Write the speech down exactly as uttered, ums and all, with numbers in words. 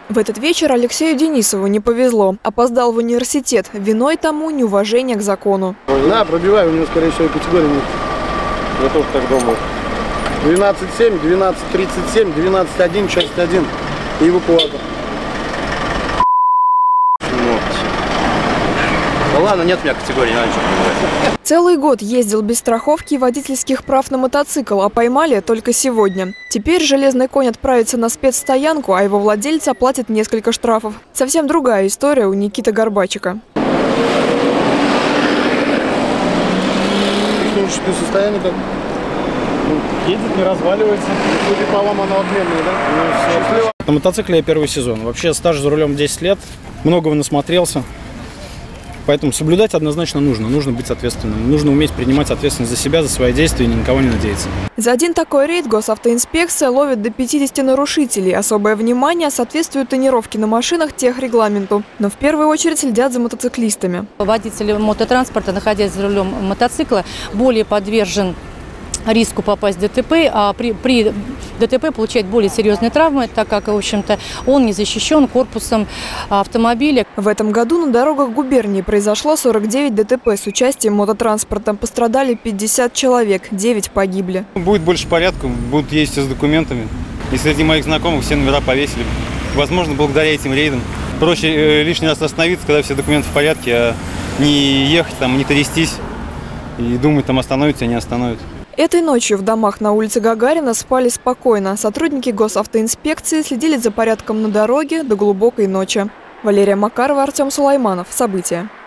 В этот вечер Алексею Денисову не повезло. Опоздал в университет. Виной тому неуважение к закону. Да, пробиваю, у него, скорее всего, категория нет. Я тоже так думаю. двенадцать семь, двенадцать тридцать семь, двенадцать один, часть один и эвакуатор. Ну ладно, нет у меня категории, не надо ничего проверять. Целый год ездил без страховки и водительских прав на мотоцикл, а поймали только сегодня. Теперь железный конь отправится на спецстоянку, а его владелец оплатит несколько штрафов. Совсем другая история у Никиты Горбачика. Техническое состояние как? Едет, не разваливается. Судя по вам, оно отменное, да? Счастливо. На мотоцикле я первый сезон. Вообще стаж за рулем десять лет. Многого насмотрелся. Поэтому соблюдать однозначно нужно. Нужно быть ответственным. Нужно уметь принимать ответственность за себя, за свои действия и ни на кого не надеяться. За один такой рейд госавтоинспекция ловит до пятидесяти нарушителей. Особое внимание соответствуют тонировки на машинах техрегламенту. Но в первую очередь следят за мотоциклистами. Водитель мототранспорта, находясь за рулем мотоцикла, более подвержен риску попасть в ДТП, а при, при ДТП получает более серьезные травмы, так как, в общем-то, он не защищен корпусом автомобиля. В этом году на дорогах губернии произошло сорок девять ДТП с участием мототранспорта. Пострадали пятьдесят человек, девять погибли. Будет больше порядка, будут ездить с документами. И среди моих знакомых все номера повесили. Возможно, благодаря этим рейдам. Проще э, лишний раз остановиться, когда все документы в порядке, а не ехать там, не трястись и думать, там остановится, а не остановят. Этой ночью в домах на улице Гагарина спали спокойно. Сотрудники госавтоинспекции следили за порядком на дороге до глубокой ночи. Валерия Макарова, Артем Сулайманов. События.